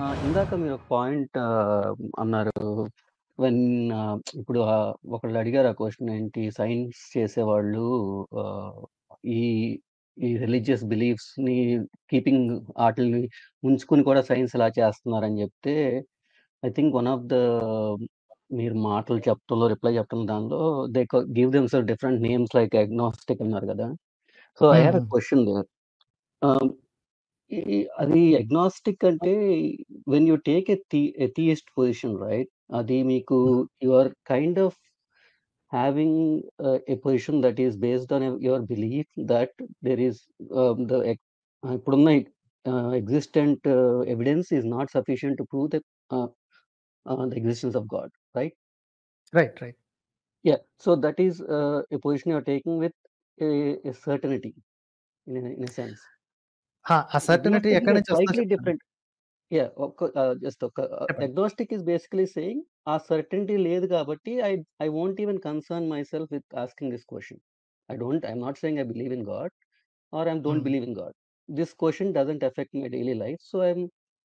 ఇందాక మీరొక పాయింట్ అన్నారు. వెన్ ఇప్పుడు ఒకళ్ళు అడిగారు ఆ క్వెషన్ ఏంటి సైన్స్ చేసేవాళ్ళు ఆహ్, ఈ ఈ రిలీజియస్ బిలీఫ్స్‌ని కీపింగ్ ఆటిల్ని ఉంచుకొని కూడా సైన్స్ ఇలా చేస్తున్నారని జెప్తే, I think one of the మీరు మాటలు చెప్పడంలో, రిప్లై చెప్పడం దానిలో they give themselves different names like agnostic అన్నారు గదా! So, I hmm. Have a hmm. Question there. Ah, ఈ ఈ అది అగ్నాస్టిక్ అంటే when you take atheist position right? అది మీకు hmm. You are kind of having a position that is based on your belief that there is ఇప్పుడున్న existent evidence is not sufficient to prove uh, the existence of God, right? Right. Right. Yeah. So that is a position you are taking with a certainty in a sense. ఆ certainty Agnostic is ఎక్కడి a నుంచి వస్తుందో slightly చెప్తాను. different. Yeah. Just చెప్పండి. agnostic is basically saying ఆ certainty లేదు కాబట్టి I won't even concern myself with asking this question. I'm not saying I believe in God or I don't హ్మ్. believe in God. This question doesn't affect my daily life, so I'm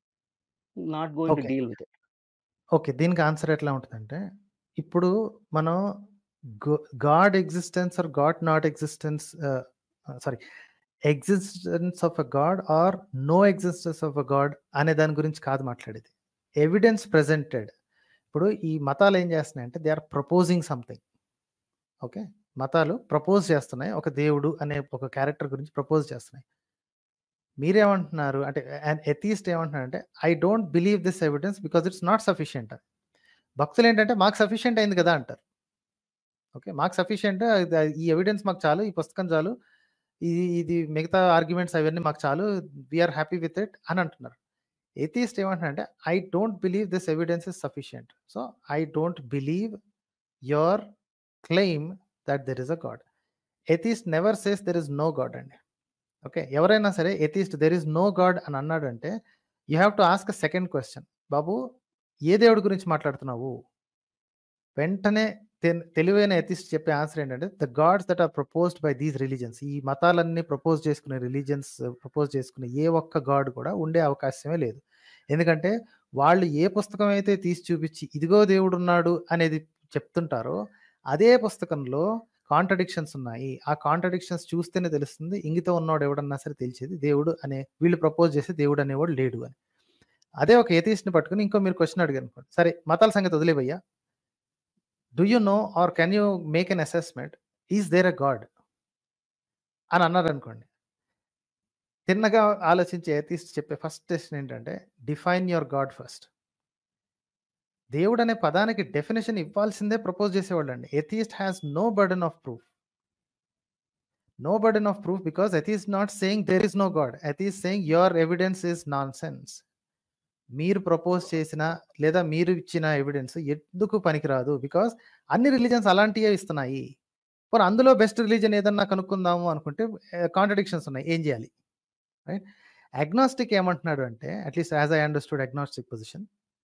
not going to okay. deal with it. Okay. దీనికి answer ఎట్లా ఉంటదంటే, ఇప్పుడు మనం గ god existence or god not existence sorry existence of a god or no existence of a god అనే దాని గురించి కాదు మాట్లాడేది. Evidence presented. ఇప్పుడు ఈ మతాలు ఏం చేస్తున్నాయంటే they are proposing something. Okay. మతాలు ప్రపోజ్ చేస్తున్నాయి. ఒక దేవుడు అనే ఒక క్యారెక్టర్ గురించి ప్రపోజ్ చేస్తున్నాయి. మీరేమంటున్నారు అంటే ఎథీస్ట్ ఏమంటున్నారంటే I don't believe this evidence because it's not sufficient. భక్తులు ఏంటంటే మాకు సఫిషియంట్ అయింది కదా అంటారు. ఓకే. మాకు సఫిషియంట్ ఈ ఎవిడెన్స్ మాకు చాలు, ఈ పుస్తకం చాలు, ఇది ఇది మిగతా ఆర్గ్యుమెంట్స్ అవన్నీ మాకు చాలు, we are happy with it అని అంటున్నారు. ఎథీస్ట్ ఏమంటున్నారంటే I don't believe this evidence is sufficient. So I don't believe your claim that there is a god. Atheist never says there is no god అండి. Okay. ఎవరైనా సరే atheist there is no god అని అన్నాడంటే you have to ask second question. బాబు ఏ దేవుడి గురించి మాట్లాడుతున్నావు? వెంటనే తెలివైన ఎథిస్ట్ చెప్పే ఆన్సర్ ఏంటంటే the gods that are proposed by these religions. ఈ మతాలన్నీ ప్రపోజ్ చేసుకునే రిలీజన్స్ ప్రపోజ్ చేసుకునే ఏ ఒక్క గాడ్ కూడా ఉండే అవకాశమే లేదు. ఎందుకంటే వాళ్ళు ఏ పుస్తకం అయితే తీసి చూపించి ఇదిగో దేవుడు ఉన్నాడు అనేది చెప్తుంటారో అదే పుస్తకంలో కాంట్రడిక్షన్స్ ఉన్నాయి. ఆ కాంట్రడిక్షన్స్ చూస్తేనే తెలుస్తుంది ఇంగితం ఉన్నవాడు ఎవడన్నా సరే తెలిసేది దేవుడు అనే వీళ్ళు ప్రపోజ్ చేసే దేవుడు అనేవాడు లేడు అని. అదే ఒక ఎథిస్ట్ని పట్టుకుని ఇంకో మీరు క్వశ్చన్ అడిగారు అనుకోండి, సరే మతాల సంగతి వదిలేవయ్యా, do you know or can you make an assessment is there a god అని అన్నారనుకోండి, తిన్నగా ఆలోచించే ఎథిస్ట్ చెప్పే ఫస్ట్ క్వశ్చన్ ఏంటంటే డిఫైన్ యువర్ గాడ్ ఫస్ట్. దేవుడు అనే పదానికి డెఫినేషన్ ఇవ్వాల్సిందే ప్రపోజ్ చేసేవాళ్ళు అండి. Atheist has no burden of proof. No burden of proof because atheist not saying there is no god. Atheist saying your evidence is nonsense. మీరు propose చేసిన లేదా మీరు ఇచ్చిన ఎవిడెన్స్ ఎందుకు పనికిరాదు బికాస్ అన్ని రిలీజన్స్ అలాంటివే ఇస్తున్నాయి. మరి అందులో బెస్ట్ రిలీజన్ ఏదన్నా కనుక్కుందాము అనుకుంటే కాంట్రడిక్షన్స్ ఉన్నాయి, ఏం చేయాలి? రైట్. అగ్నాస్టిక్ ఏమంటున్నాడు అంటే at least as I understood agnostic position,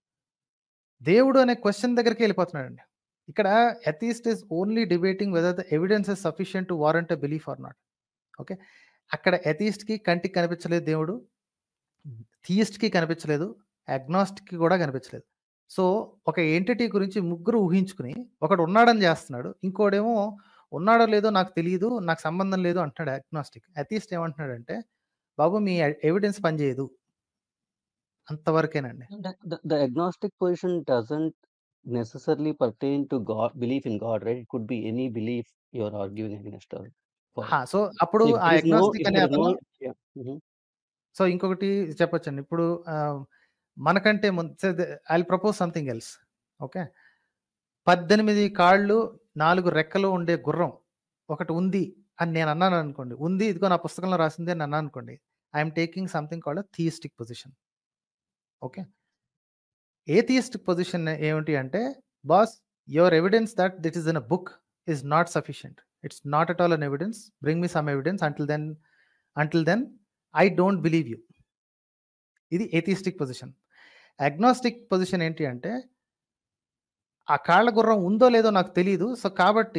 దేవుడు అనే క్వశ్చన్ దగ్గరికి వెళ్ళిపోతున్నాడండి. ఇక్కడ atheist is only debating whether the evidence is sufficient to warrant a belief or not. Okay. అక్కడ ఎథిస్ట్కి కంటికి కనిపించలేదు దేవుడు, థియిస్ట్కి కనిపించలేదు, అగ్నాస్టిక్కి కూడా కనిపించలేదు. సో ఒక ఎంటిటీ గురించి ముగ్గురు ఊహించుకుని ఒకడు ఉన్నాడని చేస్తున్నాడు, ఇంకోడేమో ఉన్నాడో లేదో నాకు తెలియదు, నాకు సంబంధం లేదు అంటున్నాడు అగ్నాస్టిక్. అథీస్ట్ ఏమంటున్నాడంటే బాబు మీ ఎవిడెన్స్ పనిచేయదు, అంతవరకేనండి. The agnostic position doesn't necessarily pertain to God, belief in God, right? It could be any belief you're arguing against or for. So అప్పుడు So if ఆ there is no, agnostic if అనే there is అతను no, yeah. Mhm. So ఇంకొకటి చెప్పొచ్చండి. ఇప్పుడు మనకంటే ముందు I will propose something else. Okay. 18 కాళ్ళు 4 రెక్కలు ఉండే గుర్రం ఒకటి ఉంది అని నేను అన్నాను అనుకోండి, ఉంది ఇదిగో నా పుస్తకంలో రాసింది అని అన్నాను అనుకోండి, I'm taking something called theistic position. Okay. Atheistic position ఏమిటి అంటే boss your evidence that it is in a book is not sufficient, it's not at all an evidence, bring me some evidence, until then I don't believe you. ఇది atheistic position. Agnostic position ఏంటి అంటే ఆ కాళ్ళ గుర్రం ఉందో లేదో నాకు తెలియదు, సో కాబట్టి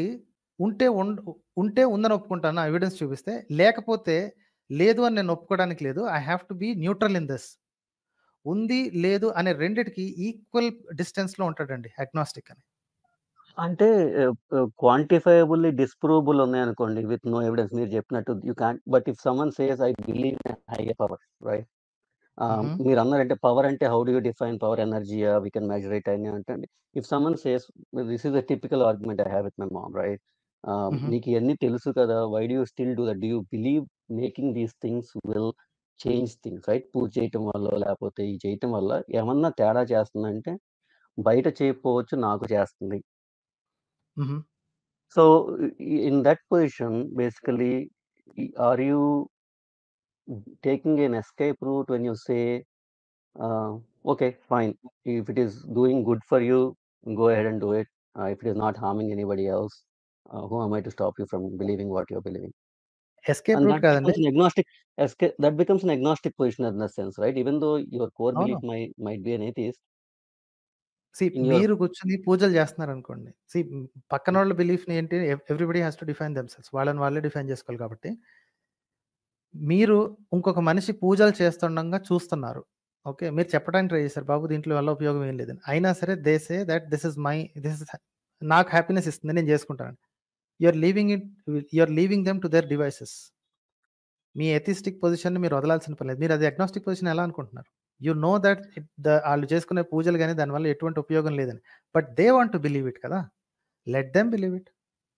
ఉంటే ఉందని ఒప్పుకుంటాను ఎవిడెన్స్ చూపిస్తే, లేకపోతే లేదు అని నేను ఒప్పుకోవడానికి లేదు, I have to be neutral in this. ఉంది, లేదు అనే రెండిటికి ఈక్వల్ డిస్టెన్స్‌లో ఉంటాడండి అగ్నాస్టిక్ అని. అంటే క్వాంటిఫైయబుల్లీ డిస్ప్రూవబుల్ ఉన్నాయనుకోండి విత్ నో ఎవిడెన్స్ మీరు చెప్పినట్టు you can't. But if someone says I believe in higher power, right? హుహు. మీరన్నారంటే పవర్ అంటే how do you define power? ఎనర్జీయా? వి కెన్ మెజర్ ఇట్ అని అంటే if someone says this is a typical argument I have with my mom, right? హుహు. నీకు ఇయన్నీ తెలుసు కదా! Why do you still do that? Do you believe making these things will change things, right? పూజ చేయటం వల్లో లేపోతే ఇది చేయటం వల్ల ఏమన్నా తేడా చేస్తుందంటే బయట చేయకపోవచ్చు, నాకు చేస్తుంది. హుహు. So, in that position, basically, are you taking an escape route when you say, okay, fine, if it is doing good for you, go ahead and do it. If it is not harming anybody else, who am I to stop you from believing what you're believing? Escape And route that కాదండి. becomes an agnostic escape. That becomes an agnostic position in that sense, right? Even though your core అవును. belief might be an atheist, in your మీరు కూర్చొని పూజలు చేస్తున్నారనుకోండి. పక్కనోళ్ళ బిలీఫ్‌ని ఏంటి everybody has to define themselves. వాళ్ళని వాళ్ళే డిఫైన్ చేసుకోవాలి కాబట్టి, మీరు ఇంకొక మనిషి పూజలు చేస్తుండంగా చూస్తున్నారు. ఓకే. మీరు చెప్పడానికి ట్రై చేశారు. బాబు దీంట్లో వల్ల ఉపయోగం ఏం లేదని. అయినా సరే they say that this is నాకు హ్యాపీనెస్ ఇస్తుంది. నేను చేసుకుంటాను. You are leaving them to their devices. మీ ఎథిస్టిక్ పొజిషన్‌ని మీరు వదలాల్సిన పని లేదు. మీరు అది అగ్నాస్టిక్ పొజిషన్ ఎలా అనుకుంటున్నారు? యూ నో థట్ ఆళ్ళు చేసుకునే పూజలు గాని దానివల్ల ఎటువంటి ఉపయోగం లేదని. But they want to believe it కదా! Let them believe it.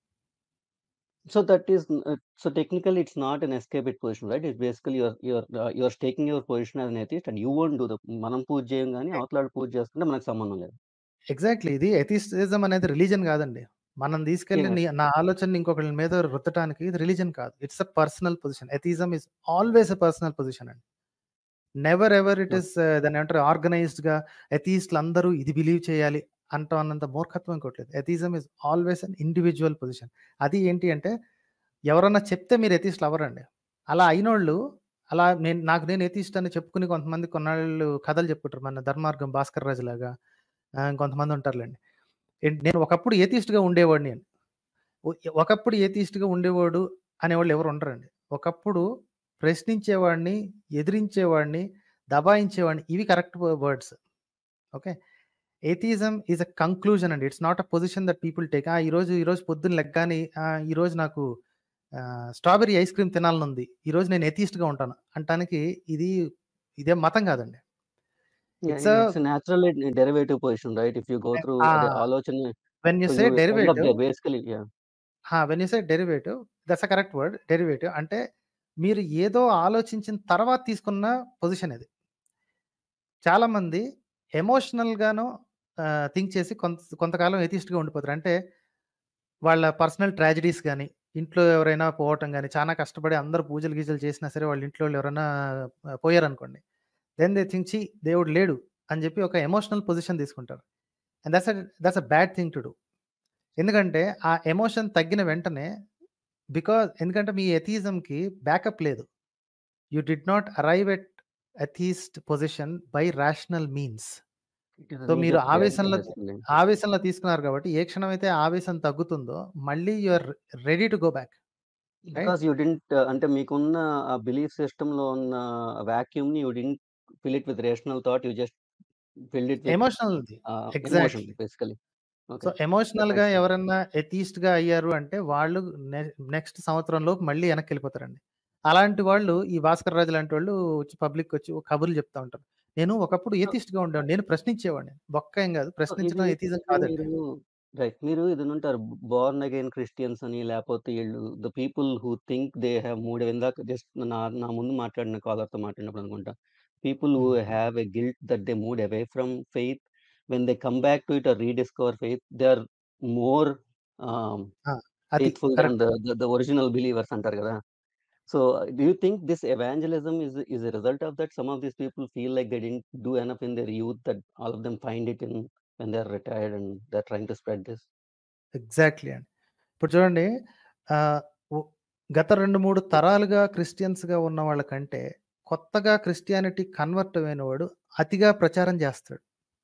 so that is so technically it's not an escapist position, right? It's basically you're taking your position as an atheist and you won't do the మనం పూజ చేయం గానీ అవతలాడు పూజ చేస్తుంటే మనకు సంబంధం లేదు. Exactly. ఇది atheism అనేది religion కాదండి. మనం తీసుకెళ్ళి Yeah. నా ఆలోచనని ఇంకొకళ్ళ మీద రుద్దటానికి ఇది రిలిజియన్ కాదు. It's a personal position. Atheism is always a personal position అండి. Never ever it Okay. Is దాన్నేమంటారు ఆర్గనైజ్డ్‌గా ఎథియిస్ట్‌లందరూ ఇది బిలీవ్ చేయాలి అంటాం అన్నంత మూర్ఖత్వం ఇంకోటి లేదు. Atheism is always an individual position. అది ఏంటి అంటే ఎవరన్నా చెప్తే మీరు ఎథియిస్ట్‌లు అవ్వరండి. అలా అయినోళ్ళు అలా నేను ఎథియిస్ట్ అని చెప్పుకుని కొంతమంది కొన్నాళ్ళు కథలు చెప్పుకుంటారు. మన 'ధర్మార్గం భాస్కర్ రాజులాగా' ఇంకొంతమంది ఉంటారులెండి. నేను ఒకప్పుడు ఏథియిస్ట్‌గా ఉండేవాడిని అని. ఒ ఒకప్పుడు ఏథియిస్ట్‌గా ఉండేవాడు అనేవాళ్ళు ఎవరు ఉండరండి. ఒకప్పుడు ప్రశ్నించేవాడిని, ఎదిరించేవాడిని, దబాయించేవాడిని ఇవి correct words. Okay. Atheism is a conclusion అండి. It's not a position that people take. ఈరోజు పొద్దున్న లెగ్గానే ఈరోజు నాకు స్ట్రాబెర్రీ ఐస్ క్రీమ్ తినాలనుంది. ఈరోజు నేను ఏథియిస్ట్‌గా ఉంటాను అంటానికి ఇదేం మతం కాదండి. Yeah, it's yeah, it's a natural derivative position, right? If you go through ఆ! the ఆలోచన, when you so say you end up derivative there basically. Yeah. When you say derivative that's a correct word. Derivative అంటే మీరు ఏదో ఆలోచించిన తర్వాత తీసుకున్న position ఇది. చాలామంది ఎమోషనల్‌గాను థింక్ చేసి కొంతకాలం ఎథియిస్ట్‌గా ఉండిపోతారు. అంటే వాళ్ళ పర్సనల్ ట్రాజెడీస్ గాని, ఇంట్లో ఎవరైనా పోవటం గాని, చానా కష్టపడి అందరూ పూజలు, గీజలు చేసినా సరే వాళ్ళ ఇంట్లోళ్ళు ఎవరైనా పోయారనుకోండి. దెన్ దే థింక్ దేవుడు లేడు అని చెప్పి ఒక ఎమోషనల్ పొజిషన్ తీసుకుంటారు. And that's a bad thing to do. ఎందుకంటే ఆ ఎమోషన్ తగ్గిన వెంటనే ఎందుకంటే మీ ఎథియిజంకి బ్యాకప్ లేదు. You did not arrive at atheist position by rational means. It is a so మీరు knee-jerk reaction basically. ఆవేశంలో తీసుకున్నారు కాబట్టి ఏ క్షణమైతే ఆవేశం తగ్గుతుందో మళ్ళీ you are ready to go back. Right? Because you didn't అంటే మీకున్న ఆ బిలీఫ్ సిస్టమ్‌లో ఉన్న వాక్యూమ్‌ని you didn't fill it with rational thought. You just filled it with ఎమోషనల్‌ది. Emotion exactly. Basically. So okay. That ఎమోషనల్‌గా మేక్స్ సెన్స్. ఎవరన్నా ఎథియిస్ట్‌గా అయ్యారు అంటే వాళ్ళు నెక్స్ట్ సంవత్సరంలోపు మళ్ళీ వెనక్కెళ్ళిపోతారండి. అలాంటి వాళ్ళు ఈ భాస్కర్ రాజు లాంటి వాళ్ళు వచ్చి పబ్లిక్‌కొచ్చి కబుర్లు చెప్తా ఉంటారు. నేను ఒకప్పుడు సో ఏథియిస్ట్‌గా ఉండేవాడిని. నేను ప్రశ్నించేవాడిని. బొక్క ఏం కాదు. సో ఇది ప్రశ్నించడం ఎథియిజం ఇది కాదండి. మీరు రైట్. మీరు ఇది వినుంటారు. బోర్న్ అగైన్ క్రిస్టియన్స్ అని లేపోతే ఈళ్ళు the people who think they have moved ఇందాక జస్ట్ నా ముందు మాట్లాడిన కాలర్‌తో మాట్లాడినప్పుడు అనుకుంటా. People who hmm. Have a guilt that they moved away from faith when they come back to it or rediscover faith they are more ah, ఆ! అది faithful than correct. The original believers అంటారు గదా! So, do you think this evangelism is a result of that? Some of these people feel like they didn't do enough in their youth, that all of them find it in when they're retired and they're trying to spread this. Exactly అండి. ఇప్పుడు చూడండి ఆహ్, ఉ గత 2, 3 తరాలుగా క్రిస్టియన్స్‌గా ఉన్న వాళ్ళకంటే, కొత్తగా Christianity convert అయినవాడు అతిగా ప్రచారం చేస్తాడు.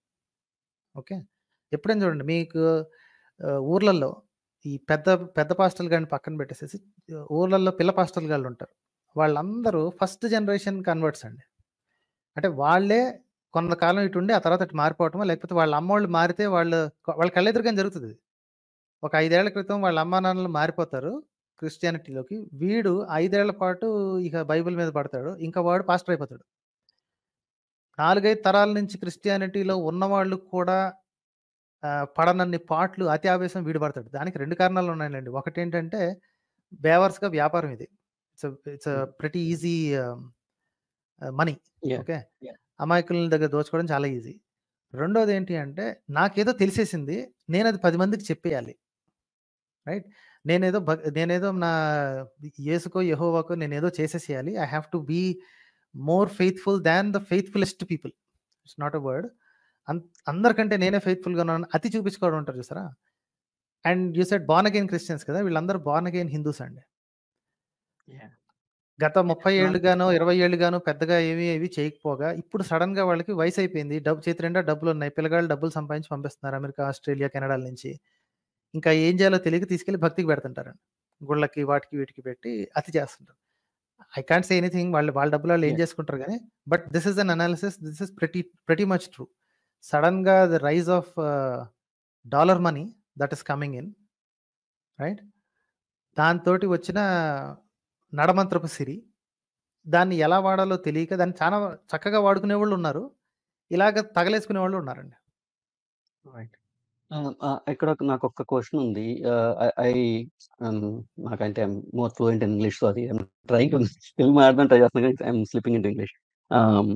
ఓకే. ఎప్పుడైనా చూడండి మీకు ఊర్లల్లో ఈ పెద్ద పెద్ద పాస్టర్‌లు గారిని పక్కన పెట్టేసేసి ఊర్లల్లో పిల్ల పాస్టర్‌లు గాళ్ళుంటారు. వాళ్ళందరూ ఫస్ట్ జనరేషన్ కన్వర్ట్స్ అండి. అంటే వాళ్ళే కొంతకాలం ఇటుండి ఆ తర్వాత అటు మారిపోవటమో, లేకపోతే వాళ్ళ అమ్మోళ్ళు మారితే వాళ్ళ కళ్ళెదురుగానే జరుగుతది. ఒక 5 ఏళ్ల క్రితం వాళ్ళ అమ్మానాన్నలు మారిపోతారు క్రిస్టియానిటీలోకి. వీడు 5 ఏళ్ల పాటు ఇక బైబిల్ మీద పడతాడు. ఇంకా వాడు పాస్టర్ అయిపోతాడు. 4, 5 తరాల నుంచి క్రిస్టియానిటీలో ఉన్నవాళ్ళు కూడా పడనన్ని పాట్లు, అతి ఆవేశం వీడు పడతాడు. దానికి 2 కారణాలున్నాయిలెండి. ఒకటేంటంటే బేవర్స్‌గా వ్యాపారం ఇది. It's hmm. Pretty easy money. Yeah! Okay. అమాయకుల దగ్గర దోచుకోవడం చాలా ఈజీ. రెండోదేంటి అంటే నాకేదో తెలిసేసింది. నేనది 10 మందికి చెప్పేయాలి. రైట్? నేనేదో నా యేసుకో, యెహోవాకో నేనేదో చేసేసేయాలి. I have to be more faithful than the faithfullest people. It's not a word. అన్ అందరికంటే నేనే ఫెయిత్‌ఫుల్‌గా ఉన్నాను. అతి చూపించుకోవడం అంటారు చూసారా? And you said born again Christians కదా! వీళ్ళందరూ బోర్న్ అగైన్ హిందూస్ అండి. యాహ్! గత 30 నాకు ఏళ్లుగానో, 20 ఏళ్లుగానో పెద్దగా ఏవి చేయకపోగా, ఇప్పుడు సడెన్‌గా వాళ్ళకి వయసైపోయింది. చేతి నిండా డబ్బులున్నాయి. పిల్లగాళ్ళు డబ్బులు సంపాదించి పంపిస్తున్నారు అమెరికా, ఆస్ట్రేలియా, కెనడాల నుంచి. ఇంకా ఏం చేయాలో తెలియక తీసుకెళ్ళి భక్తికి పెడుతుంటారండి. గుళ్ళకి, వాటికి, వీటికి పెట్టి అతి చేస్తుంటారు. I can't say anything. వాళ్ళ వాళ్ళ డబ్బులు వాళ్ళు ఏం యాహ్! చేసుకుంటారు గానీ, but this is an analysis. This is pretty much true. సడెన్‌గా the rise of dollar money that is coming in, right? దాంతోటి వచ్చిన నడమంత్రపు సిరి. దాన్ని ఎలా వాడాలో తెలియక దాన్ని చాలా చక్కగా వాడుకునేవాళ్ళున్నారు. ఇలాగ తగలేసుకునేవాళ్ళు ఉన్నారండి. రైట్. ఇక్కడ నాకొక్క క్వెషన్ ఉంది. I I hmm. నాకంటే I'm more fluent in English. So, అది ఐయామ్ ట్రైయింగ్ టు తెలుగు మాట్లాడడానికి ట్రై చేస్తున్నా కానీ I'm slipping into English. Ah,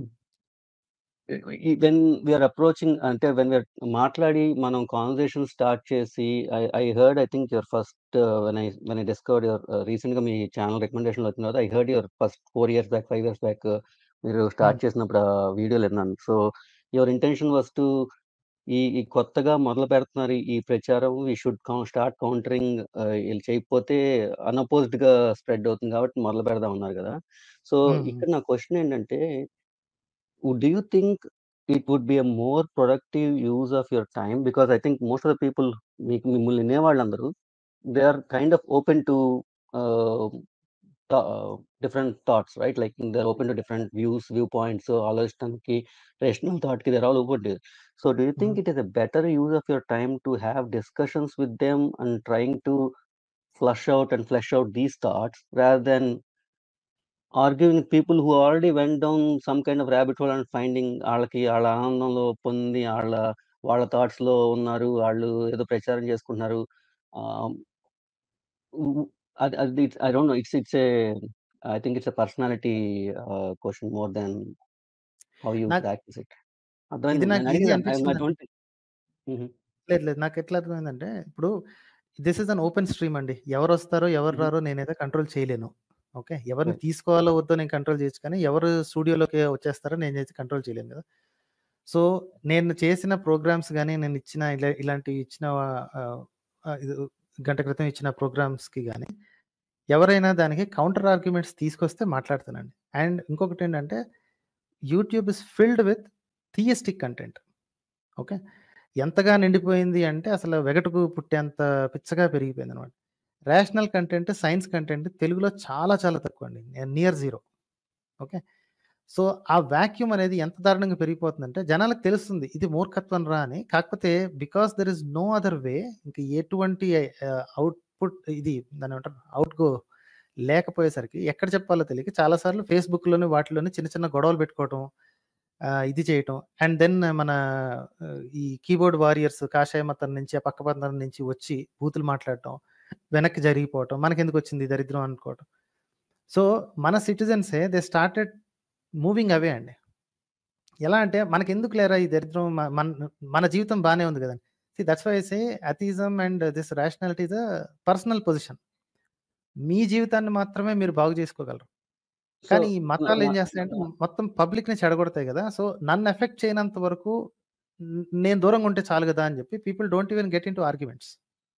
when we are approaching అంటే వెన్ వి ఆర్ మాట్లాడి మనం కన్వర్జేషన్ స్టార్ట్ చేసి I heard I think your first when I discovered your రీసెంట్‌గా మీ ఛానెల్ రికమెండేషన్‌లో వచ్చిన తర్వాత I heard your first 4 years back, 5 years back మీరు హ్మ్. స్టార్ట్ చేసినప్పుడు ఆ వీడియోలు విన్నాను. So, your intention was to ఈ కొత్తగా మొదలుపెడుతున్నారు ఈ ప్రచారం. వి షుడ్ స్టార్ట్ కౌంటరింగ్ ఈళ్ళు చేయకపోతే అన్‌అపోజ్డ్‌గా స్ప్రెడ్ అవుతుంది కాబట్టి మొదలు పెడదాం అన్నారు గదా! సో, హ్మ్. హ్మ్. ఇక్కడ నా క్వెషన్ ఏంటంటే, do you think it would be a more productive use of your time? Because I think most of the people మిమ్మల్ని వినేవాళ్ళందరూ they are kind of open to ah, different thoughts, right? Like they're open to different viewpoints. So ఆలోచించడానికి rational thought కి they're all open to it. So do you think హ్మ్. it is a better use of your time to have discussions with them and trying to flesh out these thoughts rather than arguing with people who already went down some kind of rabbit hole and finding ఆళ్ళకి ఆళ్ళ ఆనందంలో పొంది వాళ్ళ థాట్స్‌లో ఉన్నారు. ఆళ్ళు ఏదో ప్రచారం చేసుకుంటున్నారు. Ah, hmm. అది I don't know. It's a I think it's a personality question more than how you నాకు ప్రాక్టీస్ ఇట్. అర్థమైందా? ఇది నాకు నేను ఈజీ అడిగేది ఐ అనిపించిందండి. డోంట్ హుహు. లేదు, లేదు. నాకెట్లా అర్థమైందంటే, ఇప్పుడు this is an open stream అండి. ఎవరొస్తారో, ఎవరు హుహు. రారో నేనైతే కంట్రోల్ చేయలేను. ఓకే. ఎవరిని రైట్. తీసుకోవాలో, వద్దో నేను కంట్రోల్ చేయొచ్చు కానీ, ఎవరు స్టూడియోలోకి వచ్చేస్తారో నేనైతే కంట్రోల్ చేయలేను కదా! సో, నేను చేసిన ప్రోగ్రామ్స్ గాని, నేనిచ్చిన ఇలాంటివి ఇచ్చిన ఆహ్, ఆహ్, ఇది గంట క్రితం ఇచ్చిన ప్రోగ్రామ్స్‌కి గాని, ఎవరైనా దానికి కౌంటర్ ఆర్గ్యుమెంట్స్ తీసుకొస్తే మాట్లాడతానండి. అండ్ ఇంకొకటేంటంటే, YouTube is filled with theistic content. Okay. ఎంతగా నిండిపోయింది అంటే అసలు వెగటుకు పుట్టేంత పిచ్చగా పెరిగిపోయిందనమాట. రేషనల్ కంటెంట్, సైన్స్ కంటెంట్ తెలుగులో చాలా చాలా తక్కువండి. Near zero. ఓకే. సో, ఆ వాక్యూమ్ అనేది ఎంత దారుణంగా పెరిగిపోతుందంటే జనాలకు తెలుస్తుంది. ఇది మూర్ఖత్వం రా అని. కాకపోతే because there is no other way, ఇంక ఎటువంటి అవుట్‌పుట్ దాన్నేమంటారు? అవుట్‌గో లేకపోయేసరికి ఎక్కడ చెప్పాలో తెలియక చాలా సార్లు ఫేస్‌బుక్‌లోని వాటిలోని చిన్న చిన్న గొడవలు పెట్టుకోవటం. ఇది చేయటం. అండ్ దెన్ మన ఈ కీబోర్డ్ వారియర్స్ కాషాయ మతం నుంచి, ఆ పక్క మతం నుంచి వచ్చి బూతులు మాట్లాడటం, వెనక్కి జరిగిపోవటం, మనకెందుకొచ్చింది ఈ దరిద్రం అనుకోవటం. సో, మన సిటిజన్సే దే స్టార్టెడ్ మూవింగ్ అవే అండి. ఎలా అంటే మనకెందుకు లేరా ఈ దరిద్రం మన జీవితం బానే ఉంది గదండీ. That's why I say atheism and this rationality is a personal position. మీ జీవితాన్ని మాత్రమే మీరు బాగు చేసుకోగలరు. సో, కానీ ఈ న న మతాలేం జేస్తాయంటే మొత్తం పబ్లిక్‌ని చెడగొడతాయి గదా! సో, నన్ను ఎఫెక్ట్ చేయనంత వరకు నేను దూరంగా ఉంటే చాలు గదా! అని జెప్పి people don't even get into arguments.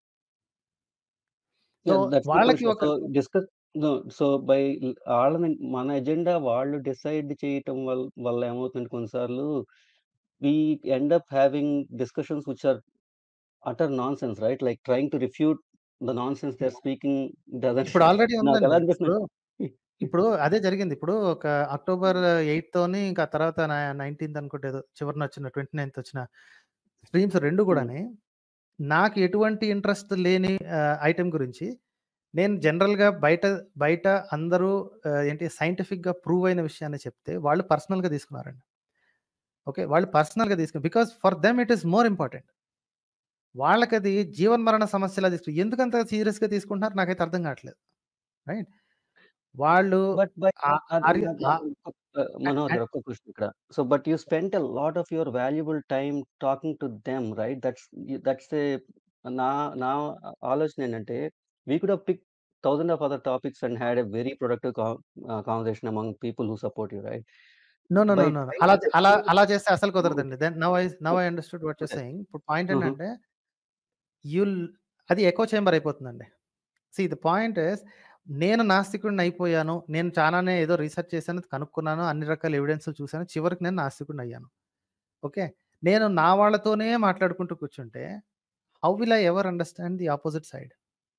So, yeah! That's my వాళ్ళకి క్వెషన్. ఒక సో, డిస్కస్ నో. సో, ఆళ్ళని మన ఎజెండా వాళ్ళు డిసైడ్ చేయటం వల్ల ఏమవుతుందంటే కొన్నిసార్లు we end up having discussions which are utter nonsense, right? Like trying to refute the nonsense they're speaking doesn't ఇప్పుడు ఆల్రెడీ నాకెలా ఉందండి. ఇప్పుడు అనిపిస్తుందంటే ఇప్పుడు అదే జరిగింది. ఇప్పుడు ఒక అక్టోబర్ 8తోని ఇంకా తర్వాత 19థ్ అనుకుంట ఏదో చివరన వచ్చిన 29థ్ వచ్చిన స్ట్రీమ్స్ 2 హ్మ్. గూడాని నాకు ఎటువంటి ఇంట్రెస్ట్ లేని ఐటెమ్ గురించి నేను జనరల్‌గా బయట అందరూ ఏంటి సైంటిఫిక్‌గా ప్రూవ్ అయిన విషయాన్ని చెప్తే వాళ్ళు పర్సనల్‌గా తీసుకున్నారండి. ఓకే. వాళ్ళు పర్సనల్‌గా because for them it is more important. వాళ్ళకది జీవన్మరణ సమస్యలా ఎందుకంత సీరియస్‌గా తీసుకుంటున్నారో నాకైతే అర్థం కావట్లేదు. రైట్. వాళ్ళు బట్ బట్ ఆహ్, అది ఆర్గ్ అది ఆహ్, మనోహర్ ఆహ్, గారు ఒక్క క్వెషన్ ఇక్కడ. So, but you spent a lot of your valuable time talking to them right? That's a నా నా ఆలోచన ఏంటంటే, we could have picked thousand of other topics and had a very productive conversation among people who support you right? No. No. No. By no. Trying అలా to అలా explore అలా చేస్తే అసలు okay. కుదరదండి. Then now I okay. Understood what you are okay. Saying. ఇప్పుడు point హుహు. ఏంటంటే you'll అది ఎకో చేంబర్ అయిపోతుందండి. ద పాయింట్ ఈస్ నేను నాస్తికుడిని అయిపోయాను. నేను చాలానే ఏదో రిసర్చ్ చేశాను, కనుక్కున్నాను, అన్ని రకాల ఎవిడెన్స్‌లు చూసాను. చివరికి నేను నాస్తికుడిని అయ్యాను. ఓకే. నేను నా వాళ్ళతోనే మాట్లాడుకుంటూ కూర్చుంటే how will I ever understand the opposite side?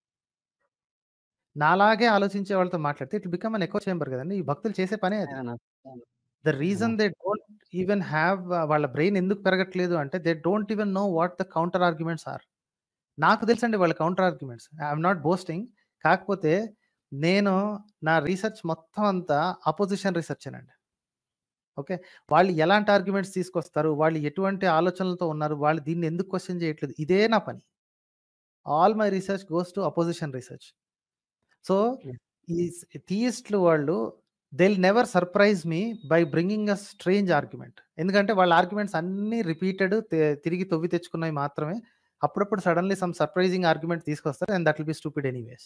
నాలాగే ఆలోచించే వాళ్ళతో మాట్లాడితే it will become an echo chamber గదండీ! ఈ భక్తులు చేసే పనే అది. Fair enough. అవును. The fair reason enough. They don't even have వాళ్ళ బ్రెయిన్ ఎందుకు పెరగట్లేదు అంటే they don't even know what the counter arguments are. నాకు తెలుసండి వాళ్ళ counter arguments. I am not boasting. కాకపోతే నేను నా రిసర్చ్ మొత్తం అంతా అపోజిషన్ రిసర్చేనండి. ఓకే. వాళ్ళు ఎలాంటి ఆర్గ్యుమెంట్స్ తీసుకొస్తారు? వాళ్ళు ఎటువంటి ఆలోచనలతో ఉన్నారు? వాళ్ళు దీన్ని ఎందుకు క్వెషన్ చేయట్లేదు? ఇదే నా పని. All my research goes to opposition research. So, yeah! ఈ థీయిస్ట్‌లు వాళ్ళు they will never surprise me by bringing a strange argument. ఎందుకంటే వాళ్ళ ఆర్గ్యుమెంట్స్ అన్నీ రిపీటెడ్ తిరిగి తవ్వి తెచ్చుకున్నవి మాత్రమే. అప్పుడప్పుడు సడెన్‌లీ సమ్ సర్ప్రైజింగ్ ఆర్గ్యుమెంట్ తీసుకొస్తారు and that will be stupid anyways.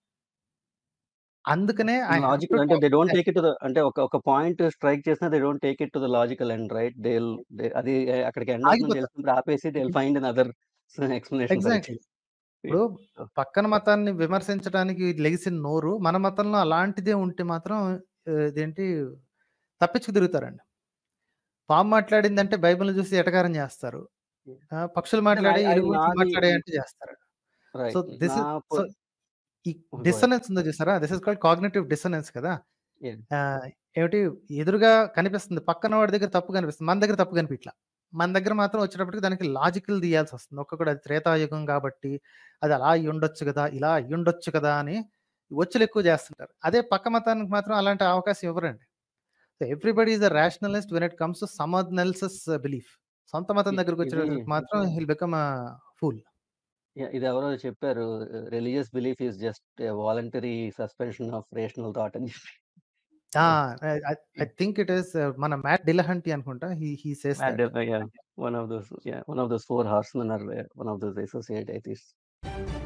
అందుకనే ఐ హావ్ టు లాజికల్ అంటే talk they to don't them. Take it to the అంటే ఒక పాయింట్ స్ట్రైక్ చేసినా they don't take it to the logical end right? అది అక్కడికి end అవుతుందని ఆగిపోతారు. తెలిసినప్పుడు ఆపేసి they will find another explanation for it. Exactly. ఇప్పుడు పక్కన మతాన్ని విమర్శించడానికి లెగిసిన నోరు మన మతంలో అలాంటిదే ఉంటే మాత్రం ఇదేంటి తప్పించుకు తిరుగుతారండి. పాము మాట్లాడిందంటే బైబిల్‌ని చూసి ఎటకారం చేస్తారు. పక్షులు అంటే మాట్లాడి ఐ ఎలుగు బంట్లు నాది మాట్లాడాయంటే చేస్తారు. So, right. దిస్ నా ఇస్ పొ సో, ఈ గో అహెడ్. డిస్సోనెన్స్ ఉందో చూసారా? This is called cognitive dissonance కదా! యాహ్! ఆహ్, ఏమిటి ఎదురుగా కనిపిస్తుంది. పక్కన వాడి దగ్గర తప్పు కనిపిస్తుంది. మన దగ్గర తప్పు కనిపియట్ల. మన దగ్గర మాత్రం వచ్చేటప్పటికి దానికి లాజికల్ తీయాల్సొస్తుంది. ఒక్కొక్కడు అది త్రేతాయుగం కాబట్టి, అది అలా అయ్యుండొచ్చు గదా! ఇలా అయ్యుండొచ్చు కదా! అని ఒచ్చులెక్కువ చేస్తుంటారు. అదే పక్క మతానికి మాత్రం అలాంటి అవకాశం ఇవ్వరండి. So, everybody is a rationalist when it comes to someone else's belief. సొంత మతం ఇది దగ్గరకొచ్చేటప్పటికి మాత్రం హీల్ బికమ్ ఫూల్. ఇదెవరో చెప్పారు. Religious belief is just a voluntary suspension of rational thought అని చెప్పి. ఆ! So, I I I think it is మన మ్యాట్ డిలహంటీ అనుకుంటా. He says that. Yeah! One of those 4 horsemen or one of those associate ఎథిస్ట్స్.